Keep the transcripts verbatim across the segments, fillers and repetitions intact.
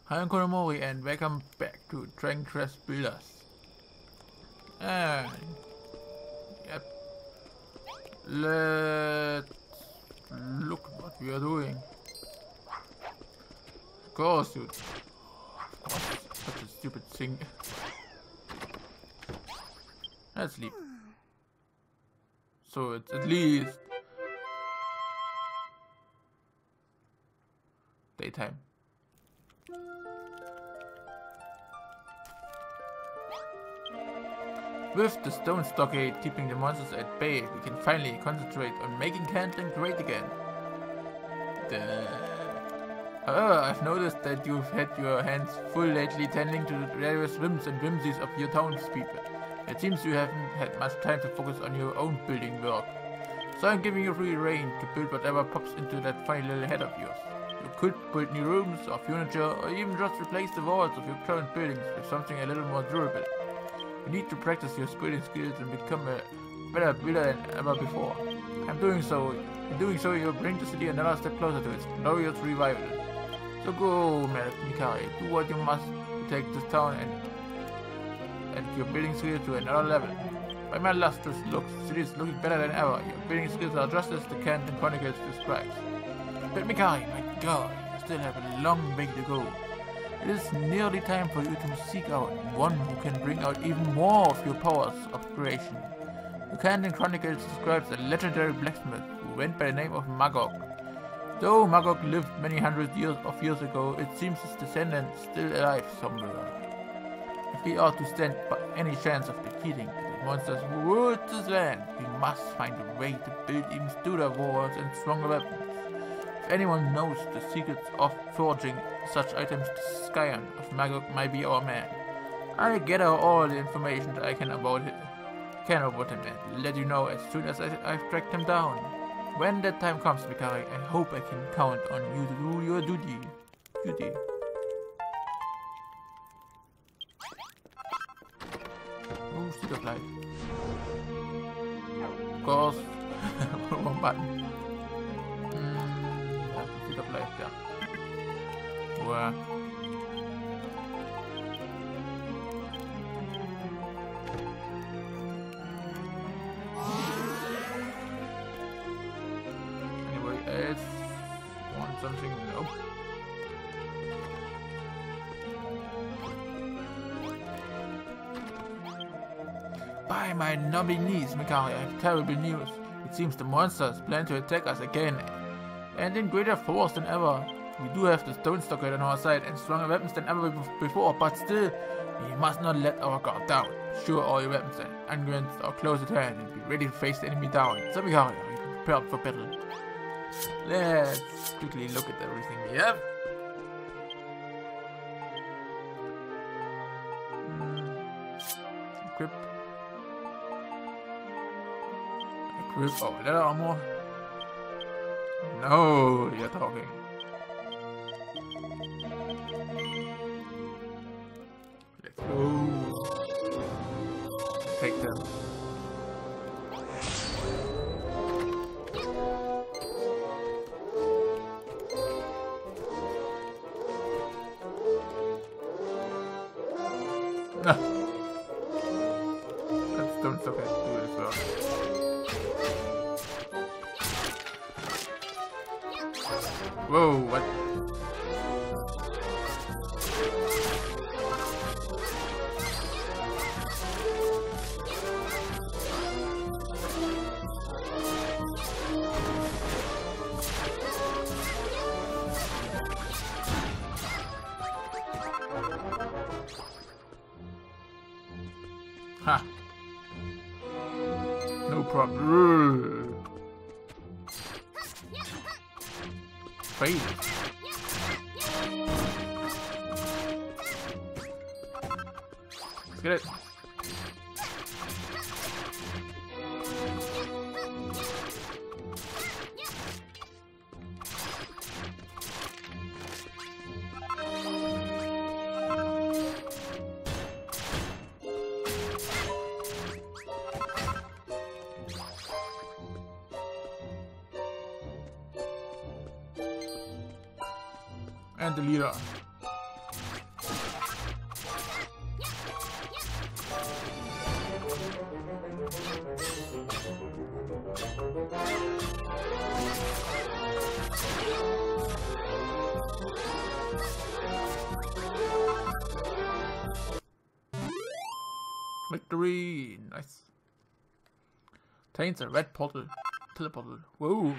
Hi, I'm Konomori and welcome back to Dragonlord Builders. And yep, let's look what we are doing. Of course, you. Of course, such a stupid thing. Let's sleep. So it's at least daytime. With the stone stockade keeping the monsters at bay, we can finally concentrate on making Canton great again. Duh. However, I've noticed that you've had your hands full lately tending to the various whims and whimsies of your townspeople. It seems you haven't had much time to focus on your own building work. So I'm giving you free reign to build whatever pops into that funny little head of yours. You could build new rooms or furniture, or even just replace the walls of your current buildings with something a little more durable. You need to practice your building skills and become a better builder than ever before. I'm doing so. In doing so, you'll bring the city another step closer to its glorious revival. So go, Mikari, do what you must to take this town and and your building skills to another level. By my lustrous looks, the city is looking better than ever. Your building skills are just as the Canton Chronicles describes. But Mikari, my god, you still have a long way to go. It is nearly time for you to seek out one who can bring out even more of your powers of creation. The Canton Chronicles describes a legendary blacksmith who went by the name of Magog. Though Magog lived many hundred years of years ago, it seems his descendant is still alive somewhere. If we are to stand by any chance of defeating the monsters who rule this land, we must find a way to build even stronger walls and stronger weapons. If anyone knows the secrets of forging such items, the Scion of Magog might be our man. I'll gather all the information that I can about him, can about him and let you know as soon as I, I've tracked him down. When that time comes, Mikari, I hope I can count on you to do your duty. Duty. Oh, stick of light. Of course. Wrong button. Mm, that's the stick of light, yeah. Where? Anyway, else want something? Nope. By my numbing knees, Mikari, I have terrible news. It seems the monsters plan to attack us again, and in greater force than ever. We do have the stone stockade on our side and stronger weapons than ever before, but still, we must not let our guard down. Sure all your weapons and unguents are close at hand and be ready to face the enemy down. So Mikari, are you prepared for battle? Let's quickly look at everything we have. Hmm. Equip. Equip. Oh, leather armor. No, you're talking. Let's go. Take them. Ah. That's don't okay. Do it as well. Whoa, what? Ha! No problem. Crazy. Let's get it. And the leader. Victory! Nice. Taints a red portal. Teleportal. Whoa!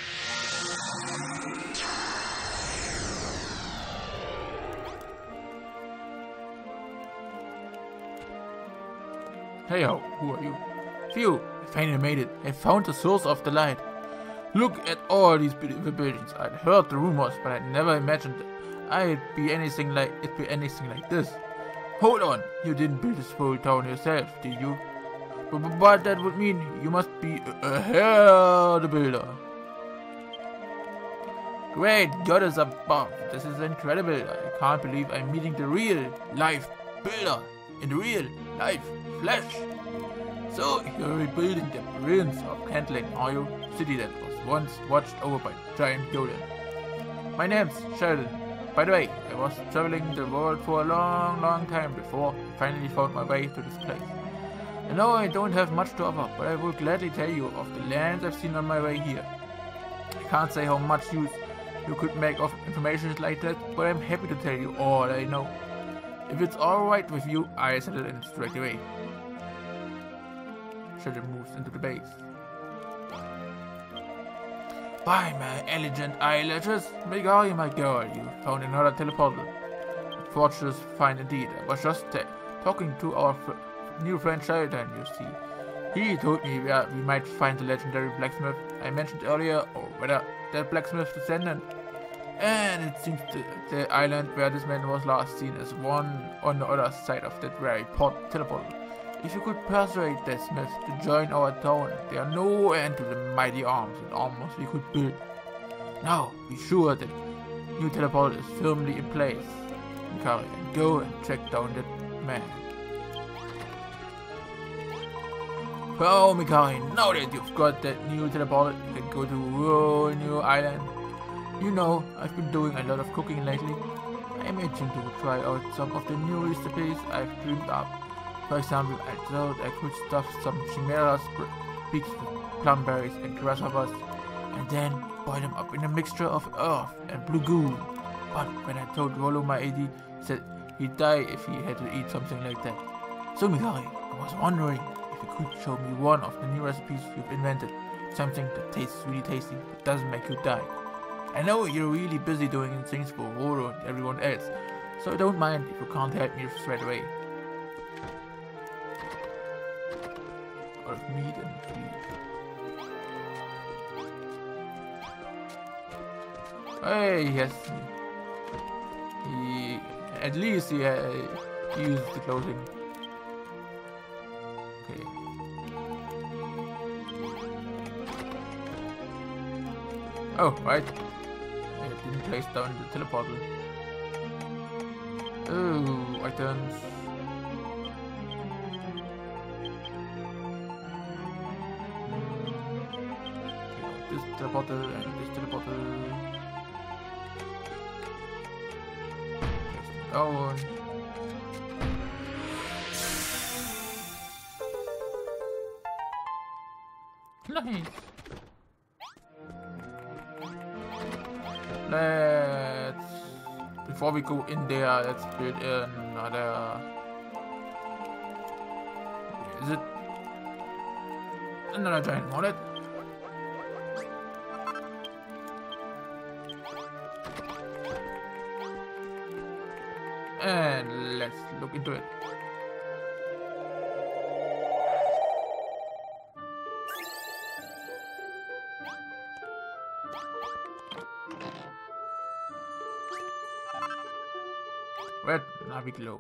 Hey ho, who are you? Phew, I finally made it. I found the source of the light. Look at all these beautiful buildings. I'd heard the rumors, but I never imagined I'd be anything like it'd be anything like this. Hold on, you didn't build this whole town yourself, did you? But, but that would mean you must be a, a hell the builder. Great goddess above, this is incredible. I can't believe I'm meeting the real life builder in the real life flesh. So you're rebuilding the ruins of Cantling, are you? City that was once watched over by giant golem. My name's Sheldon. By the way, I was traveling the world for a long, long time before I finally found my way to this place. I know I don't have much to offer, but I will gladly tell you of the lands I've seen on my way here. I can't say how much use you could make of information like that, but I'm happy to tell you all I know. If it's alright with you, I settle in straight away. Sheldon moves into the base. By my elegant eyelashes, Megari, my girl, you found another teleportal. Fortunes fine indeed. I was just uh, talking to our fr new friend Sheldon, you see. He told me where we might find the legendary blacksmith I mentioned earlier, or whether that blacksmith's descendant. And it seems the, the island where this man was last seen is one on the other side of that very port teleportal. If you could persuade the smith to join our town, there are no end to the mighty arms and armors we could build. Now, be sure that new teleport is firmly in place. Mikari, and go and track down that man. Well, Mikari, now that you've got that new teleport, you can go to a whole new island. You know, I've been doing a lot of cooking lately. I'm itching to try out some of the new recipes I've dreamed up. For example, I thought I could stuff some chimeras, peaks with plumberries and grasshoppers, and then boil them up in a mixture of earth and blue goo. But when I told Rollo my A D, he said he'd die if he had to eat something like that. So Mikari, I was wondering if you could show me one of the new recipes you've invented. Something that tastes really tasty but doesn't make you die. I know you're really busy doing things for Rollo and everyone else, so I don't mind if you can't help me straight away. Of meat and beef. Hey, yes. He, at least he, uh, he used the clothing. Okay. Oh, right. I didn't place down the teleportal. Oh, items. This teleporter and this teleporter. Down. Nice. Let's. Before we go in there, let's build another. Is it another giant wallet? And let's look into it. Red Navi Globe.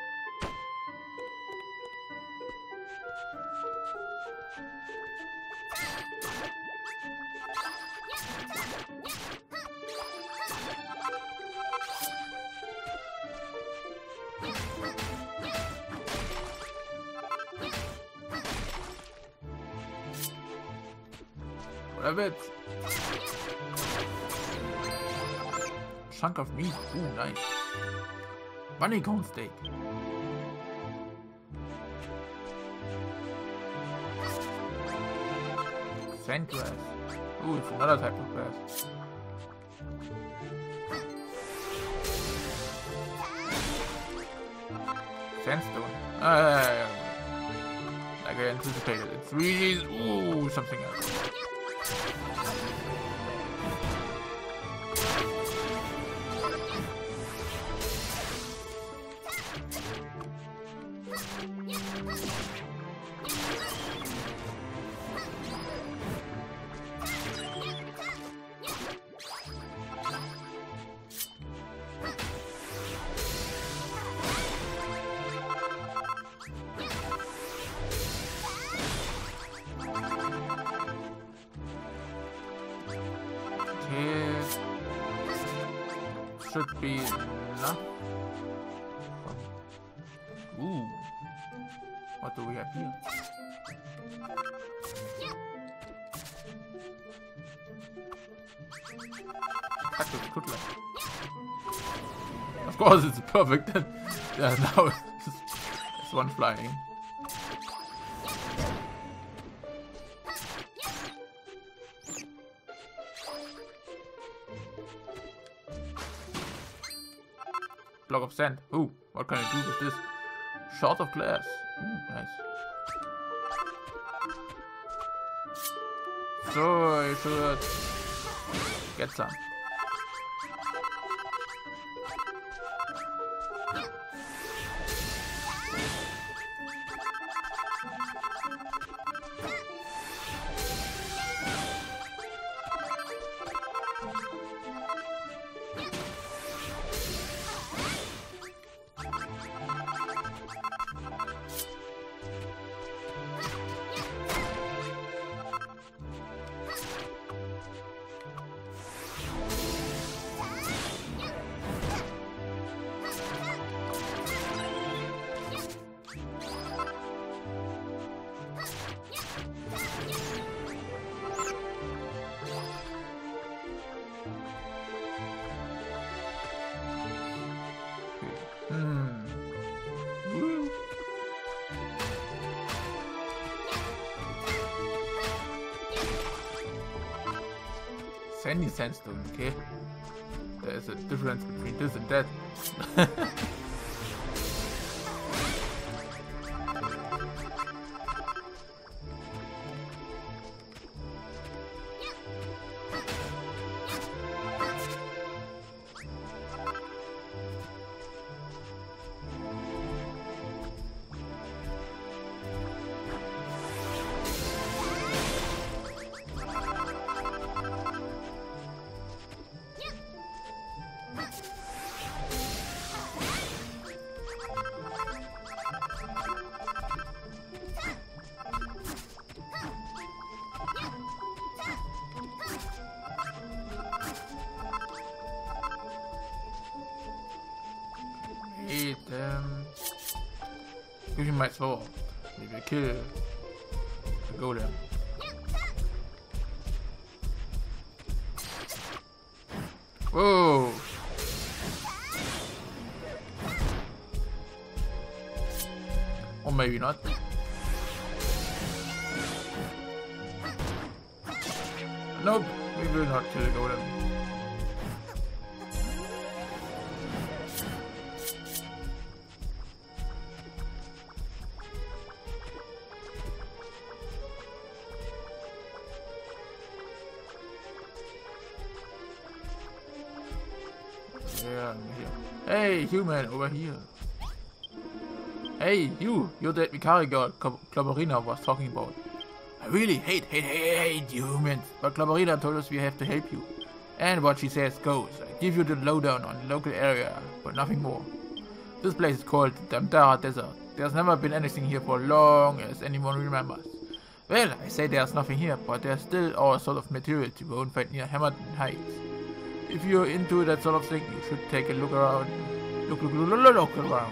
Grab it. Chunk of meat. Ooh, nice. Bunny cone steak. Sand grass. Ooh, it's another type of grass. Sandstone. Ah, like I anticipated. It's really ooh something else. Should be enough. Ooh, what do we have here? That was good luck. Of course, it's perfect. Yeah, now it's one flying. Block of sand. Ooh, what can I do with this? Shard of glass. Ooh, nice. So I should get some. Sandy sandstone, okay? There's a difference between this and that. Wait, um... using my sword, maybe kill the golem. Whoa! Or maybe not. Nope, we will not kill the golem. Yeah, I'm here. Hey, human, over here. Hey, you! You're that Vicari girl Konomori was talking about. I really hate, hate, hate, hate humans, but Konomori told us we have to help you. And what she says goes. I give you the lowdown on the local area, but nothing more. This place is called the Damdara Desert. There's never been anything here for long as anyone remembers. Well, I say there's nothing here, but there's still all sort of material you won't find near Hammerton Heights. If you're into that sort of thing, you should take a look around. Look, look, look, look, look around.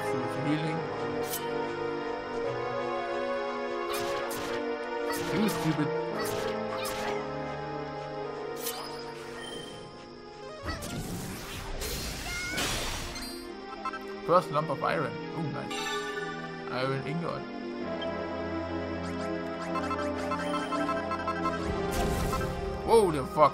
use healing. You stupid. First lump of iron. Oh, nice. Iron ingot. Whoa, the fuck.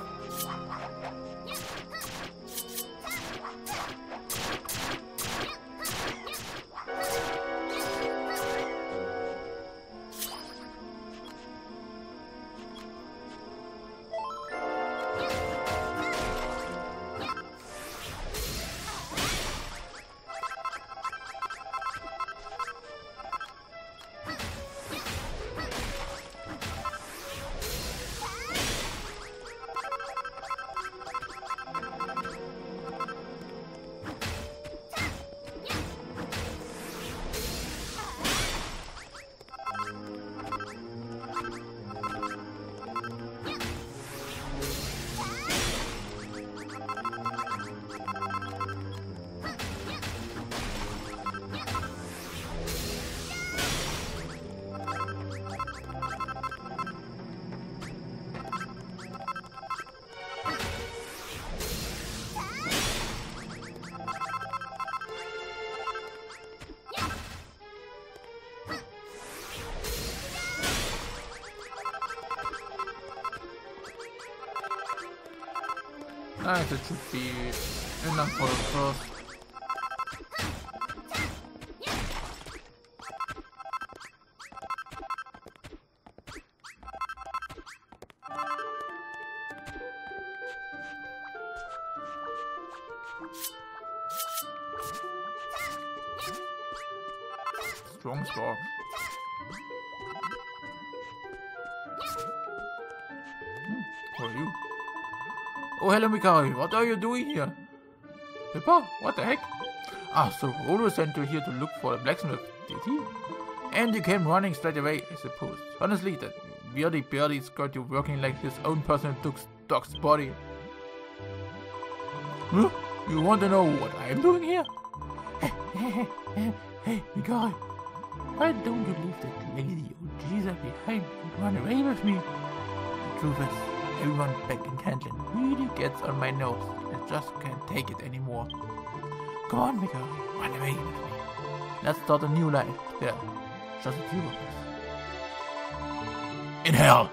Nice, it should be enough for the first. Strong storm. Hmm, who are you? Oh, hello, Mikari. What are you doing here? Pippa, what the heck? Ah, so Odo sent you here to look for a blacksmith, did he? And you came running straight away, I suppose. Honestly, that beardy beardy's got you working like his own personal dog's, dog's body. Huh? You want to know what I'm doing here? Hey, hey, hey, hey, Mikari. Why don't you leave that lazy old geezer behind and run away with me? The truth is, everyone back in Cantlin really gets on my nerves. I just can't take it anymore. Come on, Mikari, run away with me. Let's start a new life. There, just a few of us. In hell!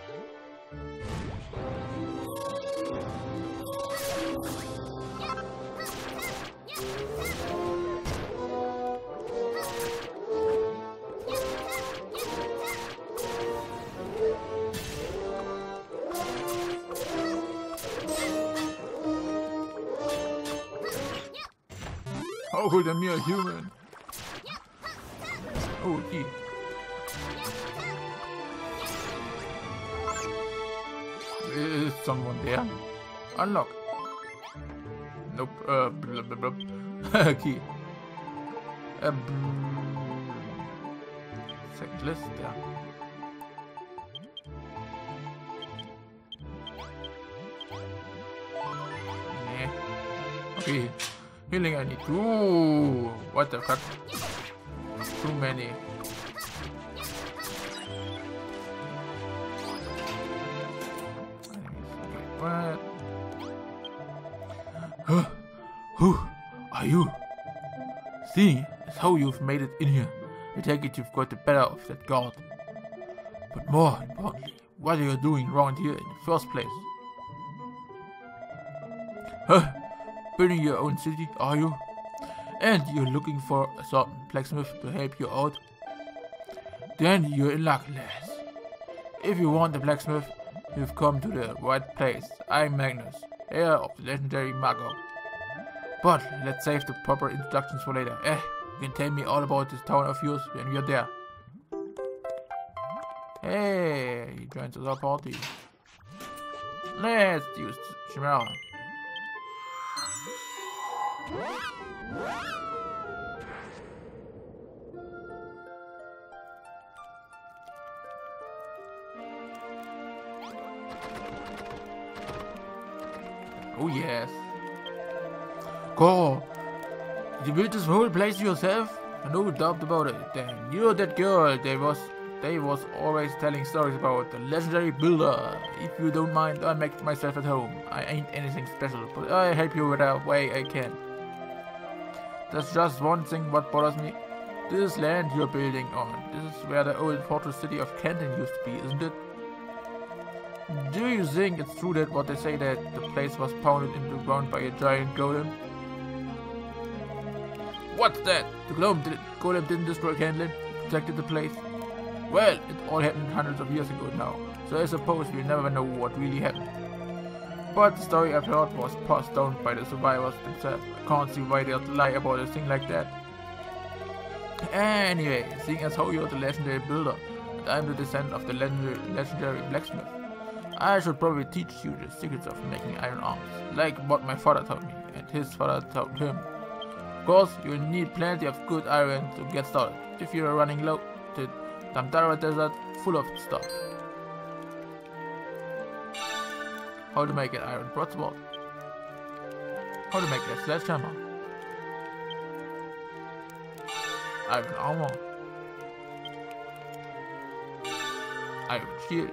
How could a mere human? Oh, gee. Is someone there? Unlock. Nope. Uh, blah, blah, blah. Key. Uh, Second list, yeah. Nah. Okay. Healing I need. Ooh, what the fuck? Too many. What? Huh? Who are you? Seeing as how you've made it in here, I take it you've got the better of that guard. But more importantly, what are you doing around here in the first place? Huh? Building your own city, are you? And you're looking for a certain blacksmith to help you out? Then you're in luck, lass. If you want a blacksmith, you've come to the right place. I'm Magnus, heir of the legendary Mago. But let's save the proper instructions for later. Eh, you can tell me all about this town of yours when you're there. Hey, he joins our party. Let's use Chimera. Oh yes. Go. You built this whole place yourself? No doubt about it. Then you know that girl they was they was always telling stories about the legendary builder. If you don't mind, I'll make myself at home. I ain't anything special, but I help you whatever way I can. There's just one thing what bothers me. This land you're building on. This is where the old fortress city of Canton used to be, isn't it? Do you think it's true that what they say that the place was pounded into the ground by a giant golem? What's that? The golem, did, golem didn't destroy Canton, protected the place? Well, it all happened hundreds of years ago now, so I suppose we'll never know what really happened. But the story I've heard was passed down by the survivors themselves. I can't see why they'd lie about a thing like that. Anyway, seeing as how you're the legendary builder, and I'm the descendant of the legendary, legendary blacksmith, I should probably teach you the secrets of making iron arms, like what my father taught me, and his father taught him. Of course, you'll need plenty of good iron to get started. If you're running low, the Tamtara desert full of stuff. How to make an iron broadsword. How to make a sledgehammer. Iron armor. Iron shield.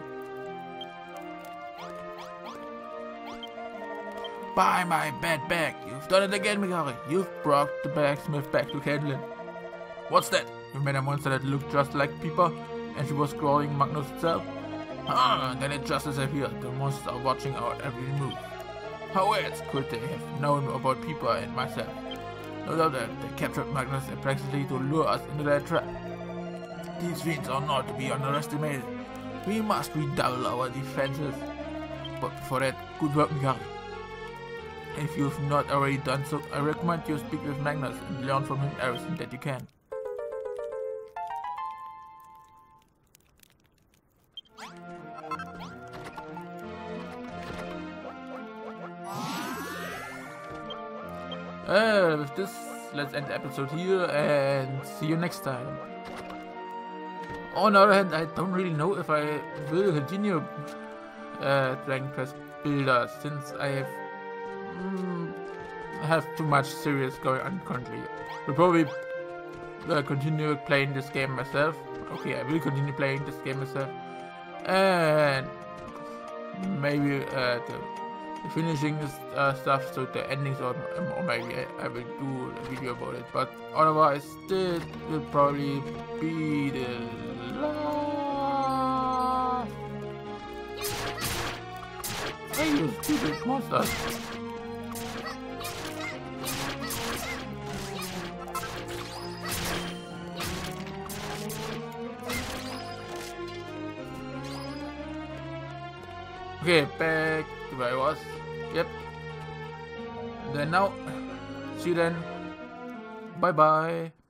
Buy my bed back. You've done it again, Mikari. You've brought the blacksmith back to Canton. What's that? You met a monster that looked just like Peeper, and she was crawling Magnus itself? Ah, then it just disappeared. The monsters are watching our every move. How else could they have known about Peeper and myself? No doubt that they captured Magnus practically to lure us into their trap. These fiends are not to be underestimated. We must redouble our defenses. But before that, good work, Mikari. If you've not already done so, I recommend you speak with Magnus and learn from him everything that you can. Uh, with this, let's end the episode here and see you next time. On the other hand, I don't really know if I will continue uh, Dragon Quest Builder since I have mm, have too much serious going on currently. Will probably uh, continue playing this game myself. Okay, I will continue playing this game myself, and maybe uh, the The finishing uh, stuff, so the endings, or, or maybe I, I will do a video about it, but otherwise this will probably be the last. Hey, you stupid monsters! Okay, back to where I was. Yep. Then now, see you then. Bye bye.